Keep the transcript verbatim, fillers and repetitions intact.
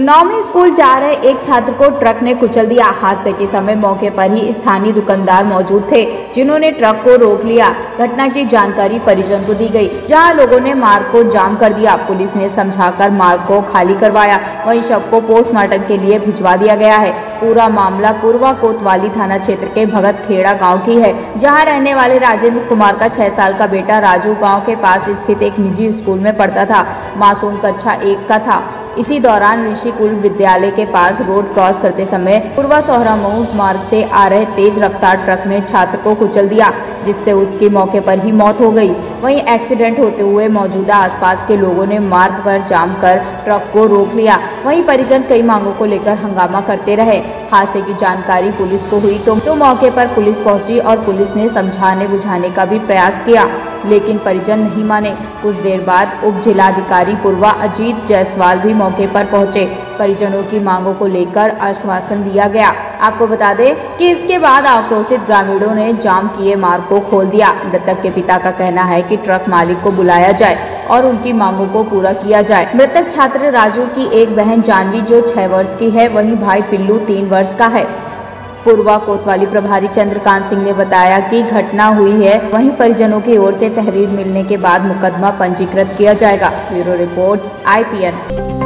उन्नाव में स्कूल जा रहे एक छात्र को ट्रक ने कुचल दिया। हादसे के समय मौके पर ही स्थानीय दुकानदार मौजूद थे, जिन्होंने ट्रक को रोक लिया। घटना की जानकारी परिजन को दी गई, जहां लोगों ने मार्ग को जाम कर दिया। पुलिस ने समझाकर मार्ग को खाली करवाया। वहीं शव को पोस्टमार्टम के लिए भिजवा दिया गया है। पूरा मामला पूर्वा कोतवाली थाना क्षेत्र के भगत खेड़ा गाँव की है, जहाँ रहने वाले राजेंद्र कुमार का छह साल का बेटा राजू गाँव के पास स्थित एक निजी स्कूल में पढ़ता था। मासूम कक्षा एक का था। इसी दौरान ऋषिकुल विद्यालय के पास रोड क्रॉस करते समय पूर्वा सोहरामऊ मार्ग से आ रहे तेज रफ्तार ट्रक ने छात्र को कुचल दिया, जिससे उसकी मौके पर ही मौत हो गई। वहीं एक्सीडेंट होते हुए मौजूदा आसपास के लोगों ने मार्ग पर जाम कर ट्रक को रोक लिया। वहीं परिजन कई मांगों को लेकर हंगामा करते रहे। हादसे की जानकारी पुलिस को हुई तो, तो मौके पर पुलिस पहुंची और पुलिस ने समझाने बुझाने का भी प्रयास किया, लेकिन परिजन नहीं माने। कुछ देर बाद उप जिलाधिकारी पूर्वा अजीत जायसवाल भी मौके पर पहुंचे। परिजनों की मांगों को लेकर आश्वासन दिया गया। आपको बता दें कि इसके बाद आक्रोशित ग्रामीणों ने जाम किए मार्ग को खोल दिया। मृतक के पिता का कहना है कि ट्रक मालिक को बुलाया जाए और उनकी मांगों को पूरा किया जाए। मृतक छात्र राजू की एक बहन जानवी जो छह वर्ष की है, वहीं भाई पिल्लू तीन वर्ष का है। पूर्वा कोतवाली प्रभारी चंद्रकांत सिंह ने बताया कि घटना हुई है, वहीं परिजनों की ओर से तहरीर मिलने के बाद मुकदमा पंजीकृत किया जाएगा। Bureau report I P N.